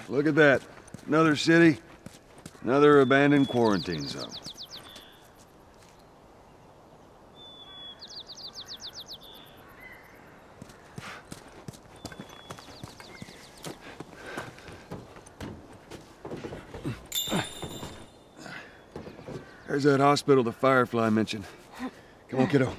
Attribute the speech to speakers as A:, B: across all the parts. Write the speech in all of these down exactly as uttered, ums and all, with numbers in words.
A: Look at that. Another city, another abandoned quarantine zone. There's that hospital the Firefly mentioned. Come on, kiddo.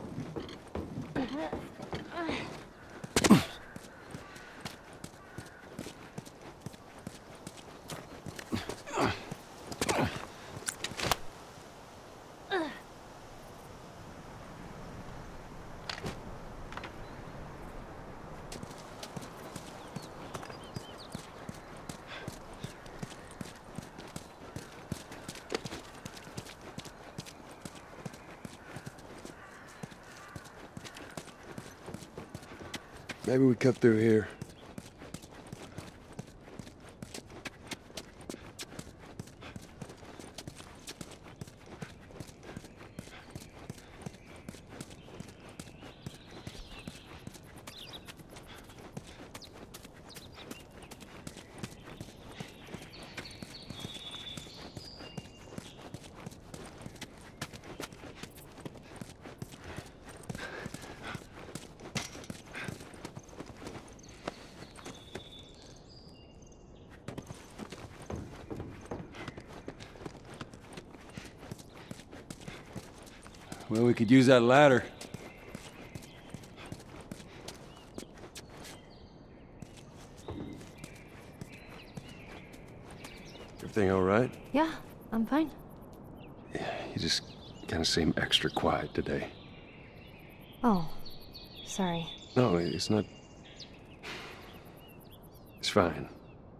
A: Maybe we cut through here. Well, we could use that ladder. Everything all right?
B: Yeah, I'm fine.
A: Yeah, you just kind of seem extra quiet today.
B: Oh, sorry.
A: No, it's not... It's fine.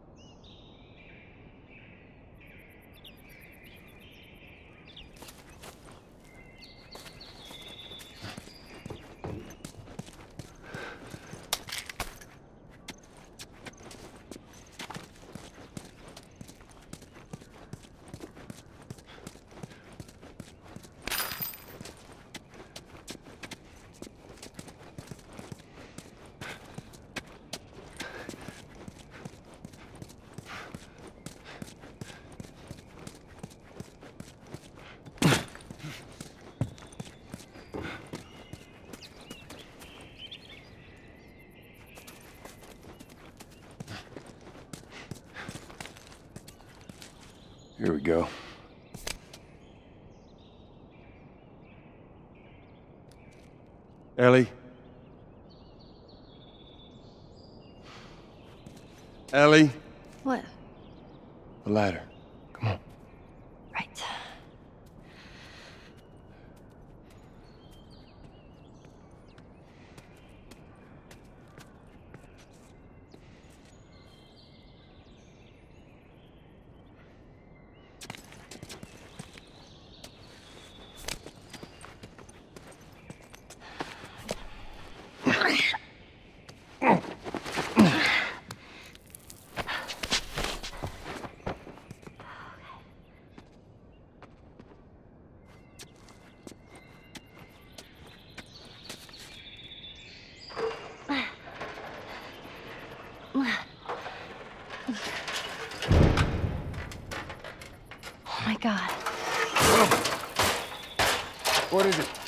A: Here we go. Ellie? Ellie?
B: What?
A: The ladder. Come on.
B: Right. Oh my God.
A: What is it?